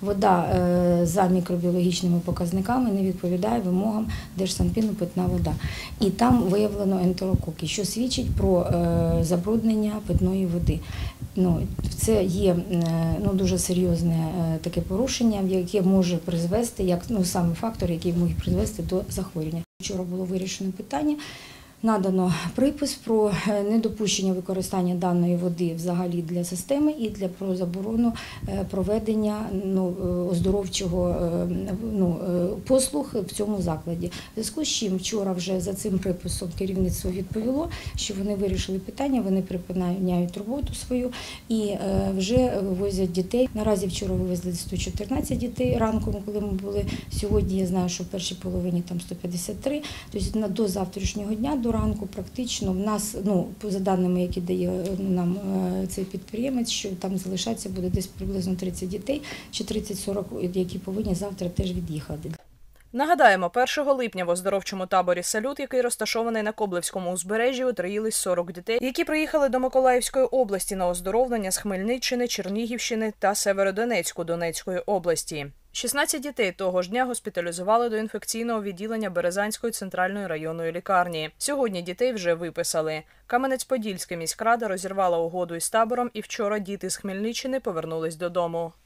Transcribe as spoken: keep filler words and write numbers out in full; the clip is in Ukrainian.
вода за мікробіологічними показниками не відповідає вимогам Держсанпіну питна вода. І там виявлено ентерококи, що свідчить про забруднення питної води. Ну, це є ну, дуже серйозне таке порушення, яке може призвести, як ну, саме фактор, який може призвести до захворювання. Вчора було вирішено питання. Надано припис про недопущення використання даної води взагалі для системи і для про заборону проведення ну, оздоровчого ну, послуг в цьому закладі. В зв'язку з чим вчора вже за цим приписом керівництво відповіло, що вони вирішили питання, вони припиняють роботу свою і вже вивозять дітей. Наразі вчора вивезли сто чотирнадцять дітей ранком, коли ми були. Сьогодні я знаю, що в першій половині там сто п'ятдесят три, тобто до завтрашнього дня, до ранку практично в нас, ну, за даними, які дає нам цей підприємець, що там залишаться буде десь приблизно тридцять дітей чи тридцять-сорок, які повинні завтра теж від'їхати. Нагадаємо, першого липня в оздоровчому таборі «Салют», який розташований на Коблевському узбережжі, отруїлись сорок дітей, які приїхали до Миколаївської області на оздоровлення з Хмельниччини, Чернігівщини та Северодонецьку Донецької області. шістнадцять дітей того ж дня госпіталізували до інфекційного відділення Березанської центральної районної лікарні. Сьогодні дітей вже виписали. Кам'янець-Подільська міськрада розірвала угоду із табором, і вчора діти з Хмельниччини повернулись додому.